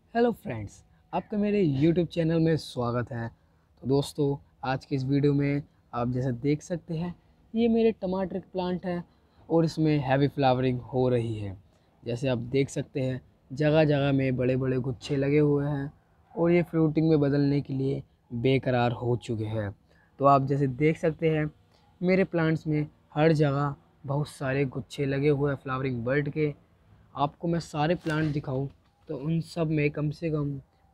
Hello friends, आपका मेरे YouTube channel में स्वागत है। तो दोस्तों, आज के इस वीडियो में आप जैसे देख सकते हैं, ये मेरे टमाटर के प्लांट है और इसमें हैवी फ्लावरिंग हो रही है। जैसे आप देख सकते हैं, जगह जगह में बड़े बड़े गुच्छे लगे हुए हैं और ये फ्रूटिंग में बदलने के लिए बेकरार हो चुके हैं। तो आप जैसे देख सकते हैं, मेरे प्लांट्स में हर जगह बहुत सारे गुच्छे लगे हुए हैं फ्लावरिंग बर्ड के। आपको मैं सारे प्लांट दिखाऊं तो उन सब में कम से कम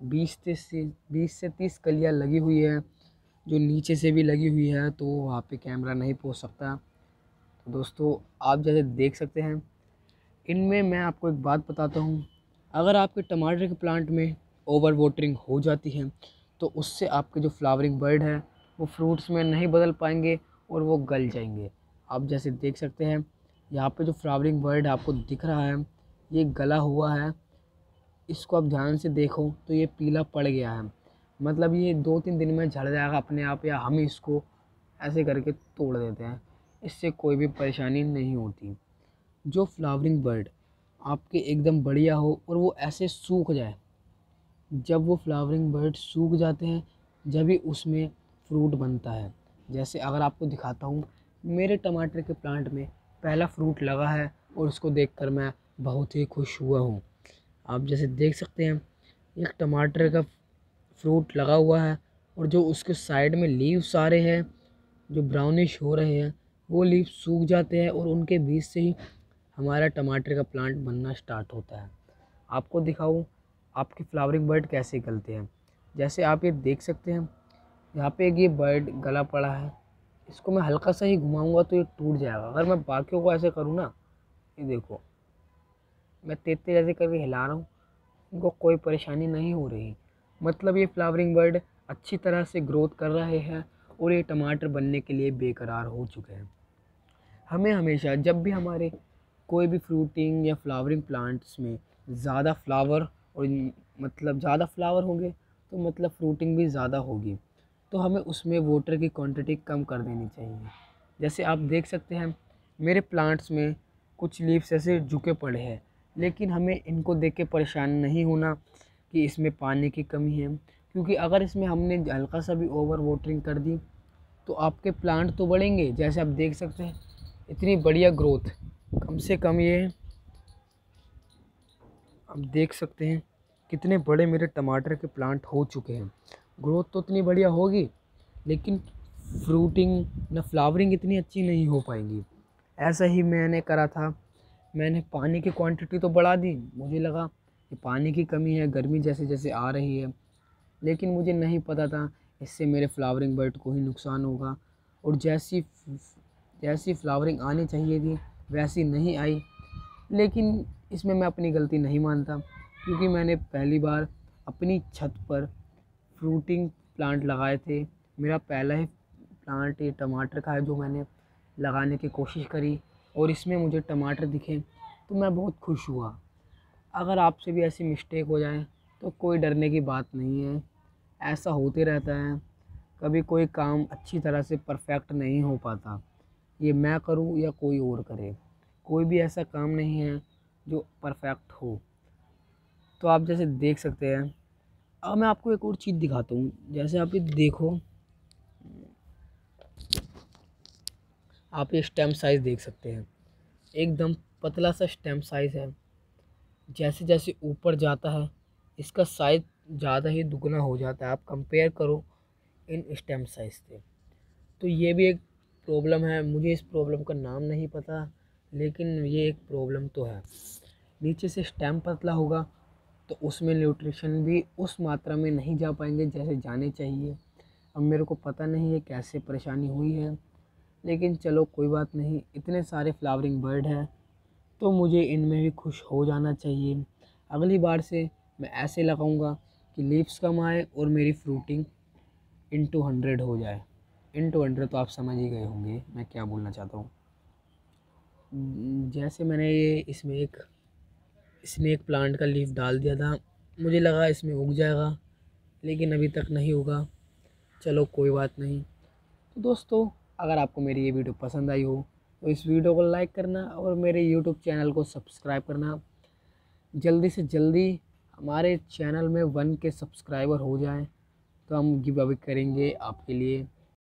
20 से 30 कलियां लगी हुई है, जो नीचे से भी लगी हुई है, तो वहाँ पे कैमरा नहीं पहुँच सकता। तो दोस्तों, आप जैसे देख सकते हैं, इनमें मैं आपको एक बात बताता हूँ। अगर आपके टमाटर के प्लांट में ओवर वाटरिंग हो जाती है तो उससे आपके जो फ्लावरिंग बर्ड है वो फ्रूट्स में नहीं बदल पाएंगे और वो गल जाएंगे। आप जैसे देख सकते हैं, यहाँ पे जो फ्लावरिंग बर्ड आपको दिख रहा है, ये गला हुआ है। इसको आप ध्यान से देखो तो ये पीला पड़ गया है, मतलब ये 2-3 दिन में झड़ जाएगा अपने आप, या हम इसको ऐसे करके तोड़ देते हैं। इससे कोई भी परेशानी नहीं होती। जो फ्लावरिंग बर्ड आपके एकदम बढ़िया हो और वो ऐसे सूख जाए, जब वो फ्लावरिंग बर्ड सूख जाते हैं जब ही उसमें फ्रूट बनता है। जैसे अगर आपको दिखाता हूँ, मेरे टमाटर के प्लांट में पहला फ्रूट लगा है और उसको देखकर मैं बहुत ही खुश हुआ हूँ। आप जैसे देख सकते हैं, एक टमाटर का फ्रूट लगा हुआ है और जो उसके साइड में लीव्स आ रहे हैं, जो ब्राउनिश हो रहे हैं, वो लीव्स सूख जाते हैं और उनके बीच से ही हमारा टमाटर का प्लांट बनना स्टार्ट होता है। आपको दिखाऊं आपके फ्लावरिंग बर्ड कैसे गलते हैं। जैसे आप ये देख सकते हैं, यहाँ पे एक ये बर्ड गला पड़ा है। इसको मैं हल्का सा ही घुमाऊंगा तो ये टूट जाएगा। अगर मैं बाकियों को ऐसे करूँ ना, ये देखो, मैं तेज तेज ऐसे करके हिला रहा हूँ, इनको कोई परेशानी नहीं हो रही। मतलब ये फ्लावरिंग बर्ड अच्छी तरह से ग्रोथ कर रहे हैं और ये टमाटर बनने के लिए बेकरार हो चुके हैं। हमें हमेशा जब भी हमारे कोई भी फ्रूटिंग या फ्लावरिंग प्लांट्स में ज़्यादा फ्लावर और मतलब ज़्यादा फ्लावर होंगे तो मतलब फ्रूटिंग भी ज़्यादा होगी, तो हमें उसमें वाटर की क्वांटिटी कम कर देनी चाहिए। जैसे आप देख सकते हैं, मेरे प्लांट्स में कुछ लीव्स ऐसे झुके पड़े हैं, लेकिन हमें इनको देख के परेशान नहीं होना कि इसमें पानी की कमी है, क्योंकि अगर इसमें हमने हल्का सा भी ओवर वाटरिंग कर दी तो आपके प्लांट तो बढ़ेंगे। जैसे आप देख सकते हैं, इतनी बढ़िया ग्रोथ, कम से कम ये आप देख सकते हैं कितने बड़े मेरे टमाटर के प्लांट हो चुके हैं। ग्रोथ तो इतनी बढ़िया होगी, लेकिन फ्रूटिंग ना फ्लावरिंग इतनी अच्छी नहीं हो पाएंगी। ऐसा ही मैंने करा था, मैंने पानी की क्वांटिटी तो बढ़ा दी। मुझे लगा कि पानी की कमी है, गर्मी जैसे जैसे आ रही है, लेकिन मुझे नहीं पता था इससे मेरे फ्लावरिंग बर्ड को ही नुकसान होगा। और जैसी जैसी फ्लावरिंग आनी चाहिए थी वैसी नहीं आई। लेकिन इसमें मैं अपनी गलती नहीं मानता, क्योंकि मैंने पहली बार अपनी छत पर फ्रूटिंग प्लांट लगाए थे। मेरा पहला ही प्लांट ये टमाटर का है जो मैंने लगाने की कोशिश करी, और इसमें मुझे टमाटर दिखे तो मैं बहुत खुश हुआ। अगर आपसे भी ऐसी मिस्टेक हो जाए तो कोई डरने की बात नहीं है, ऐसा होते रहता है। कभी कोई काम अच्छी तरह से परफेक्ट नहीं हो पाता, ये मैं करूँ या कोई और करे, कोई भी ऐसा काम नहीं है जो परफेक्ट हो। तो आप जैसे देख सकते हैं, अब मैं आपको एक और चीज़ दिखाता हूँ। जैसे आप ये देखो, आप ये स्टेम साइज़ देख सकते हैं, एकदम पतला सा स्टेम साइज़ है। जैसे जैसे ऊपर जाता है इसका साइज़ ज़्यादा ही दुगना हो जाता है। आप कंपेयर करो इन स्टेम साइज़ से। तो ये भी एक प्रॉब्लम है, मुझे इस प्रॉब्लम का नाम नहीं पता, लेकिन ये एक प्रॉब्लम तो है। नीचे से स्टेम पतला होगा तो उसमें न्यूट्रिशन भी उस मात्रा में नहीं जा पाएंगे जैसे जाने चाहिए। अब मेरे को पता नहीं है कैसे परेशानी हुई है, लेकिन चलो कोई बात नहीं। इतने सारे फ्लावरिंग बर्ड हैं तो मुझे इनमें भी खुश हो जाना चाहिए। अगली बार से मैं ऐसे लगाऊंगा कि लीव्स कम आए और मेरी फ्रूटिंग इंटू 100 हो जाए। इंटू 100 तो आप समझ ही गए होंगे मैं क्या बोलना चाहता हूँ। जैसे मैंने ये इसमें एक स्नेक प्लांट का लीफ डाल दिया था, मुझे लगा इसमें उग जाएगा, लेकिन अभी तक नहीं उगा। चलो कोई बात नहीं। तो दोस्तों, अगर आपको मेरी ये वीडियो पसंद आई हो तो इस वीडियो को लाइक करना और मेरे यूट्यूब चैनल को सब्सक्राइब करना। जल्दी से जल्दी हमारे चैनल में 1 के सब्सक्राइबर हो जाएं तो हम गिव अवे करेंगे आपके लिए